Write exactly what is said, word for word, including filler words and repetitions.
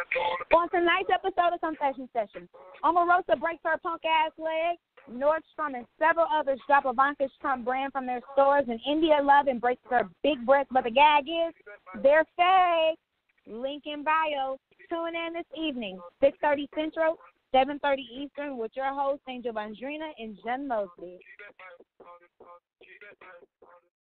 On tonight's episode of Confession Session, Omarosa breaks her punk-ass leg. Nordstrom and several others drop Ivanka's Trump brand from their stores, and India Love embraces her big breasts, but the gag is they're fake. Link in bio. Tune in this evening, six thirty Central, seven thirty Eastern, with your hosts, Angel Vonndrina and Jhun Mosby.